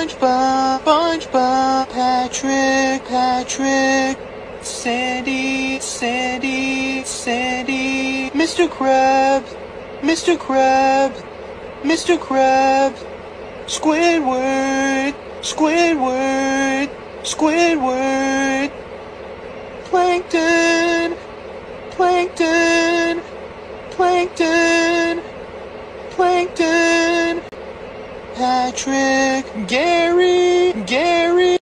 SpongeBob, SpongeBob, Patrick, Patrick, Sandy, Sandy, Sandy, Mr. Krabs, Mr. Krabs, Mr. Krabs, Squidward, Squidward, Squidward, Plankton, Plankton, Plankton, Plankton, Patrick, Gary.